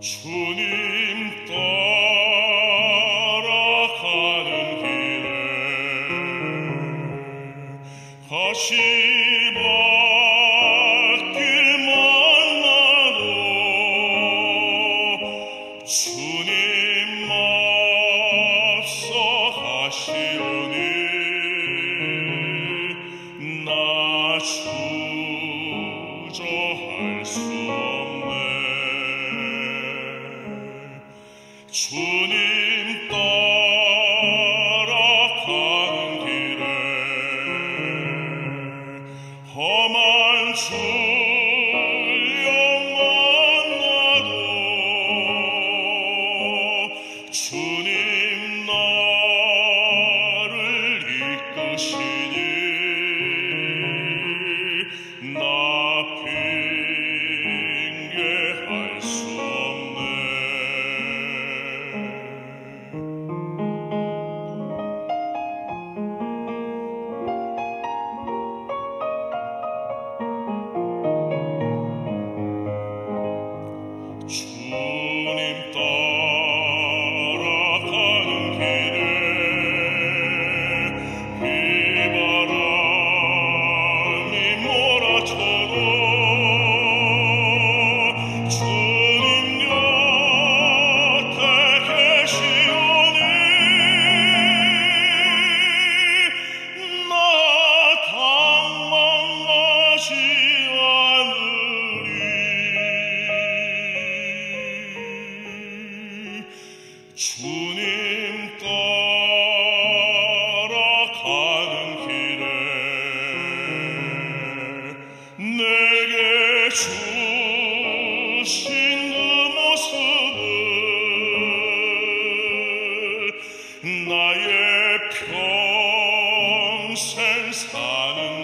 주님 따라가는 길에 가시밭길 만나도 주님 앞서 가시오니 나 주저할 수 없네. 주님 따라가는 길에 험한 출령 만나도 주님 나를 이끄시니 나 핑계할 수 없네. 주님 따라가는 길에 비바람이 몰아쳐도 주님 곁에 계시오니 나 당망하지 않으리. 주님 따라가는 길에 내게 주신 그 모습을 나의 평생 사는